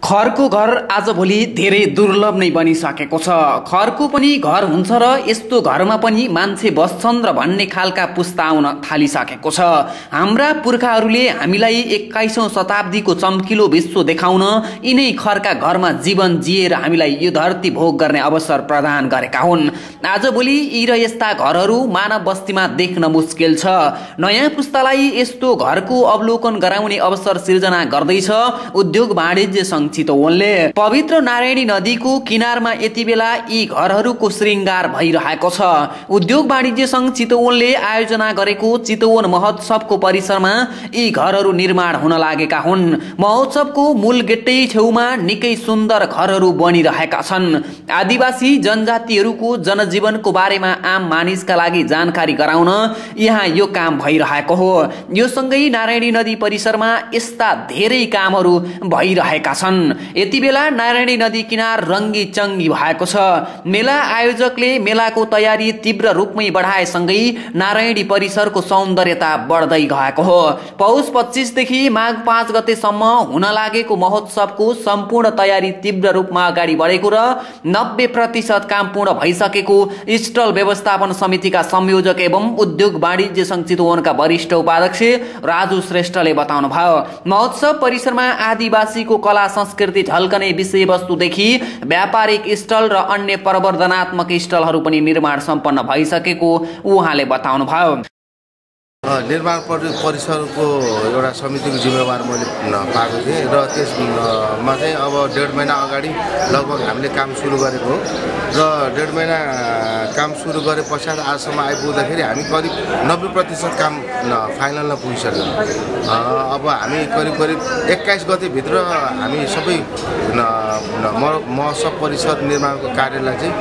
खरको घर आजभोलि धेरै दुर्लभ नै बनिसकेको छ। खरको पनि घर हुन्छ र यस्तो घरमा पनि मान्छे बस्छन् र भन्ने खालका पुस्ता आउन थालिसकेको छ। हाम्रा पुर्खाहरूले हामीलाई 21औं शताब्दीको चम्किलो विश्व देखाउन यिनै खरका घरमा जीवन जिएर हामीलाई यो धरती भोग गर्ने अवसर प्रदान गरेका हुन्। आजभोलि यी र यस्ता घरहरू मानव बस्तीमा देख्न मुस्किल छ। नयाँ पुस्तालाई यस्तो घरको अवलोकन गराउने अवसर सिर्जना गर्दैछ उद्योग वाणिज्य संघ चितवनले। पवित्र नारायणी नदीको किनारमा यति बेला यी घरहरूको श्रृंगार भइरहेको छ। उद्योग वाणिज्य संघ चितवनले आयोजना गरेको चितवन महोत्सवको परिसरमा यी घरहरू निर्माण हुन लागेका हुन्। महोत्सवको मूल गेटै छेउमा निकै सुन्दर घरहरू बनिरहेका छन्। आदिवासी जनजातिहरूको जनजीवनको बारेमा आम मानिसका लागि जानकारी गराउन यहाँ यो काम भइरहेको हो। यो सँगै नारायणी नदी परिसरमा यस्ता धेरै कामहरू भइरहेका छन्। यति बेला नारायणी नदी किनार रङ्गी चङ्गी भएको छ। मेला आयोजकले मेलाको तयारी तीव्र रूपमै बढाएसँगै नारायणी परिसरको सौन्दर्यता बढ्दै गएको हो। पौष 25 देखि माघ 5 गतेसम्म हुन लागेको महोत्सवको सम्पूर्ण तयारी तीव्र रूपमा अगाडि बढेको र 90% काम पूर्ण भइसकेको स्टल व्यवस्थापन समितिका संयोजक एवं उद्योग वाणिज्य संघ चितवनका वरिष्ठ उपाध्यक्ष राजु श्रेष्ठले बताउनुभयो। महोत्सव परिसरमा आदिवासीको कला संस्कृति झल्कने विषयवस्तुदेखि व्यापारिक स्टल र अन्य प्रवर्धनात्मक स्टलहरू पनि निर्माण सम्पन्न भइसकेको उहाँले बताउनुभयो। निर्माण परिसरको एउटा समितिको जिम्मेवार मैले पाएको थिएँ र त्यसमा चाहिँ अब 1.5 महिना अगाडि लगभग हामीले काम सुरु गरेको हो र 1.5 महिना काम सुरु गरे पश्चात आजसम्म आइपुग्दाखेरि हामी करिब 90% काम फाइनलमा पुगिसक्यौँ। अब हामी करिब 21 गतेभित्र हामी सबै महोत्सव परिसर निर्माणको कार्यलाई चाहिँ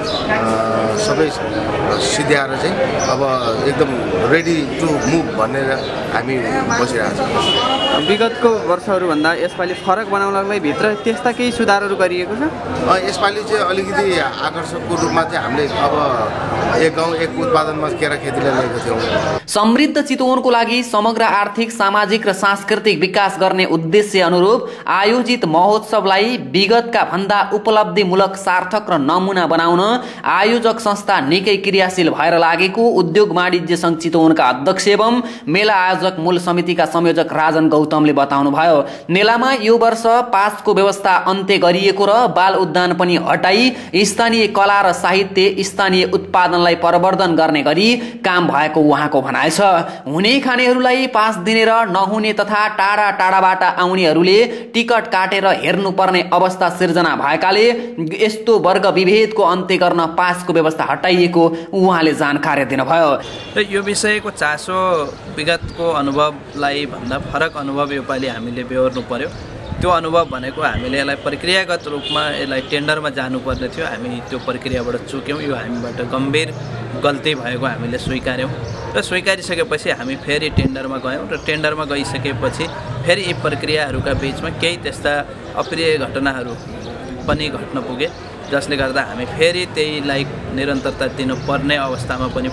सबै सिद्ध्याएर चाहिँ अब एकदम रेडी टु मुभ भनेर हामी बसिरहेको छौँ। विगतको वर्षहरूभन्दा यसपालि फरक बनाउनलाई भित्र त्यस्ता केही सुधारहरू गरिएको छ। यसपालि चाहिँ अलिकति आकर्षकको रूपमा चाहिँ हामीले अब एक गाउँ एक उत्पादनमा केरा खेतीलाई लिएको थियौँ। समृद्ध चितवनको लागि समग्र आर्थिक सामाजिक र सांस्कृतिक विकास गर्ने उद्देश्य अनुरूप आयोजित महोत्सवलाई विगतका भन्दा उपलब्धिमूलक सार्थक र नमुना बनाउन आयोजक संस्था निकै क्रियाशील भएर लागेको उद्योग वाणिज्य संघ चितवनका अध्यक्ष एवं मेला आयोजक मूल समितिका संयोजक राजन गौतमले बताउनुभयो। मेलामा यो वर्ष पासको व्यवस्था अन्त्य गरिएको र बाल उद्यान पनि हटाई स्थानीय कला र साहित्य स्थानीय उत्पादनलाई प्रवर्धन गर्ने गरी काम भएको उहाँको भनाइ छ। हुने खानेहरूलाई पास दिने र नहुने तथा टाढा टाढाबाट आउनेहरूले टिकट काटेर हेर्नुपर्ने अवस्था सिर्जना भएकाले यस्तो वर्ग विभेदको अन्त्य गर्न पासको व्यवस्था हटाइएको उहाँले जानकारी दिनुभयो। र यो विषयको चासो विगतको अनुभवलाई भन्दा फरक अनुभव योपालि हामीले बेहोर्नु पर्यो। त्यो अनुभव भनेको हामीले यसलाई प्रक्रियागत रूपमा यसलाई टेन्डरमा जानुपर्ने थियो। हामी त्यो प्रक्रियाबाट चुक्यौँ। यो हामीबाट गम्भीर गल्ती भएको हामीले स्वीकार्यौँ र स्वीकारिसकेपछि हामी फेरि टेन्डरमा गयौँ र टेन्डरमा गइसकेपछि फेरि यी प्रक्रियाहरूका बिचमा केही त्यस्ता अप्रिय घटनाहरू पनि घट्न पुगे जसले गर्दा हामी फेरि त्यहीलाई निरन्तरता दिनुपर्ने अवस्थामा पनि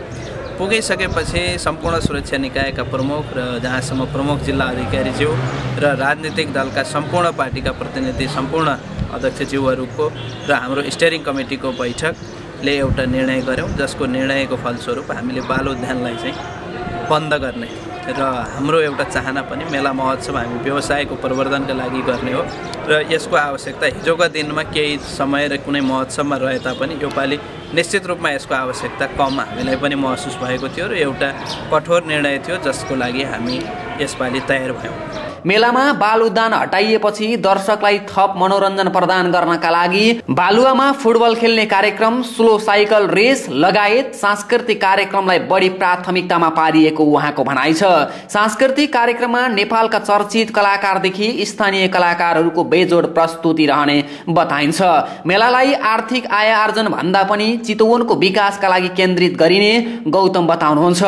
पुगिसकेपछि सम्पूर्ण सुरक्षा निकायका प्रमुख र जहाँसम्म प्रमुख जिल्ला अधिकारीज्यू र राजनीतिक दलका सम्पूर्ण पार्टीका प्रतिनिधि सम्पूर्ण अध्यक्षज्यूहरूको र हाम्रो स्टियरिङ कमिटीको बैठकले एउटा निर्णय गऱ्यौँ जसको निर्णयको फलस्वरूप हामीले बाल उद्यानलाई चाहिँ बन्द गर्ने र हाम्रो एउटा चाहना पनि मेला महोत्सव हामी व्यवसायको प्रवर्धनका लागि गर्ने हो र यसको आवश्यकता हिजोका दिनमा केही समय र कुनै महोत्सवमा रहे तापनि योपालि निश्चित रूपमा यसको आवश्यकता कम हामीलाई पनि महसुस भएको थियो र एउटा कठोर निर्णय थियो जसको लागि हामी यसपालि तयार भयौँ। मेलामा बाल उद्यान हटाइएपछि दर्शकलाई थप मनोरञ्जन प्रदान गर्नका लागि बालुवामा फुटबल खेल्ने कार्यक्रम, स्लो साइकल रेस लगायत सांस्कृतिक कार्यक्रमलाई बढी प्राथमिकतामा पारिएको उहाँको भनाइ छ। सांस्कृतिक कार्यक्रममा नेपालका चर्चित कलाकारदेखि स्थानीय कलाकारहरूको बेजोड प्रस्तुति रहने बताइन्छ। मेलालाई आर्थिक आय आर्जन भन्दा पनि चितवनको विकासका लागि केन्द्रित गरिने गौतम बताउनुहुन्छ।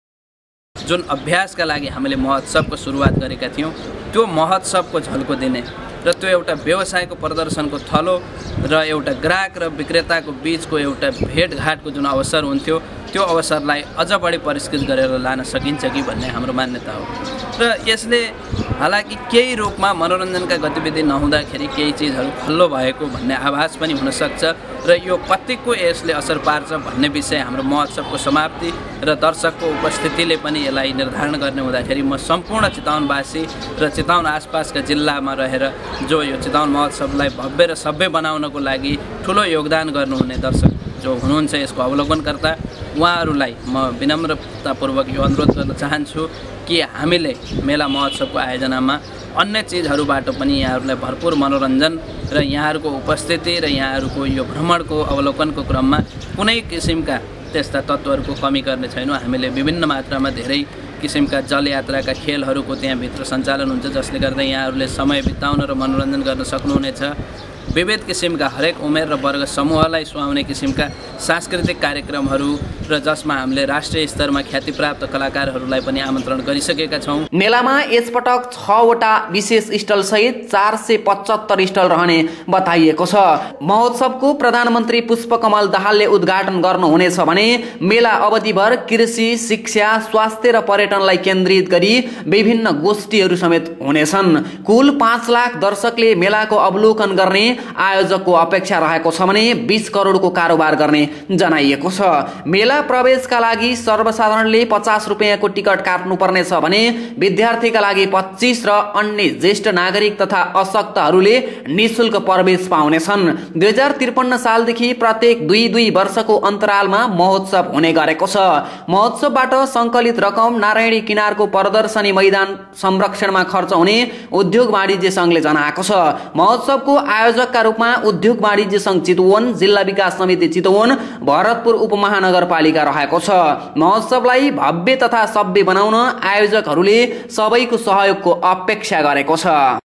जुन अभ्यासका लागि हामीले महोत्सवको सुरुवात गरेका थियौँ त्यो महोत्सवको झल्को दिने र त्यो एउटा व्यवसायको प्रदर्शनको थलो र एउटा ग्राहक र विक्रेताको बीचको एउटा भेटघाटको जुन अवसर हुन्थ्यो त्यो अवसरलाई अझ बढी परिष्कृत गरेर लान सकिन्छ कि भन्ने हाम्रो मान्यता हो। र यसले हालाकि केही रूपमा मनोरञ्जनका गतिविधि नहुँदाखेरि केही चिजहरू खल्लो भएको भन्ने आभास पनि हुनसक्छ र यो कतिको यसले असर पार्छ भन्ने विषय हाम्रो महोत्सवको समाप्ति र दर्शकको उपस्थितिले पनि यसलाई निर्धारण गर्ने हुँदाखेरि म सम्पूर्ण चितवनवासी र चितवन आसपासका जिल्लामा रहेर जो यो चितवन महोत्सवलाई भव्य र सभ्य बनाउनको लागि ठुलो योगदान गर्नुहुने दर्शक जो हुनुहुन्छ, यसको अवलोकनकर्ता, उहाँहरूलाई म विनम्रतापूर्वक यो अनुरोध गर्न चाहन्छु कि हामीले मेला महोत्सवको आयोजनामा अन्य चिजहरूबाट पनि यहाँहरूलाई भरपूर मनोरञ्जन र यहाँहरूको उपस्थिति र यहाँहरूको यो भ्रमणको अवलोकनको क्रममा कुनै किसिमका त्यस्ता तत्त्वहरूको कमी गर्ने छैनौँ। हामीले विभिन्न मात्रामा धेरै किसिमका जलयात्राका खेलहरूको त्यहाँभित्र सञ्चालन हुन्छ, जसले गर्दा यहाँहरूले समय बिताउन र मनोरञ्जन गर्न सक्नुहुनेछ। विविध किसिमका हरेक उमेर र वर्ग समूहलाई सुहाउने किसिमका सांस्कृतिक कार्यक्रमहरू र जसमा हामीले राष्ट्रिय स्तरमा ख्यातिप्राप्त कलाकारहरूलाई पनि आमन्त्रण गरिसकेका छौँ। मेलामा यसपटक 6 वटा विशेष स्टल सहित 475 स्टल रहने बताइएको छ। महोत्सवको प्रधानमन्त्री पुष्पकमल दाहालले उद्घाटन गर्नुहुनेछ भने मेला अवधिभर कृषि, शिक्षा, स्वास्थ्य र पर्यटनलाई केन्द्रित गरी विभिन्न गोष्ठीहरू समेत हुनेछन्। कुल 5 लाख दर्शकले मेलाको अवलोकन गर्ने आयोजकको अपेक्षा रहेको छ भने 20 करोडको कारोबार गर्ने जनाइएको छ। मेला प्रवेशका लागि सर्वसाधारणले 50 रुपियाँको टिकट काट्नुपर्नेछ भने विद्यार्थीका लागि 25 र अन्य ज्येष्ठ नागरिक तथा अशक्तहरूले निःशुल्क प्रवेश पाउनेछन्। 2053 सालदेखि प्रत्येक 2 वर्षको अन्तरालमा महोत्सव हुने गरेको छ। महोत्सवबाट सङ्कलित रकम नारायणी किनारको प्रदर्शनी मैदान संरक्षणमा खर्च हुने उद्योग वाणिज्य सङ्घले जनाएको छ। महोत्सवको आयोजकका रूपमा उद्योग वाणिज्य सङ्घ चितवन, जिल्ला विकास समिति चितवन, भरतपुर उपमहानगरपालिका रहेको छ। महोत्सवलाई भव्य तथा सभ्य बनाउन आयोजकहरूले सबैको सहयोगको अपेक्षा गरेको छ।